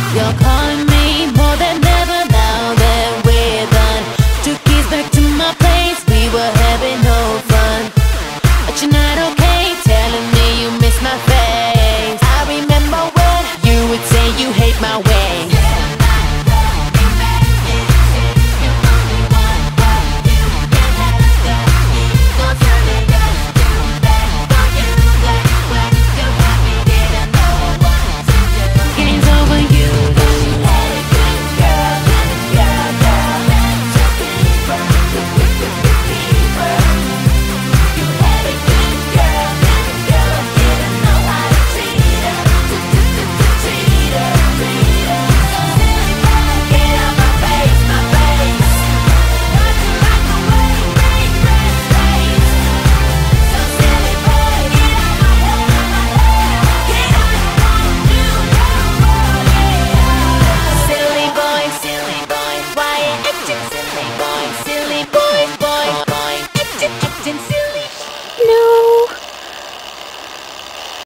You're calling me more than ever now that we're done. Took keys back to my place, we were having no fun. But you're not okay, telling me you miss my face. I remember when you would say you hate my way.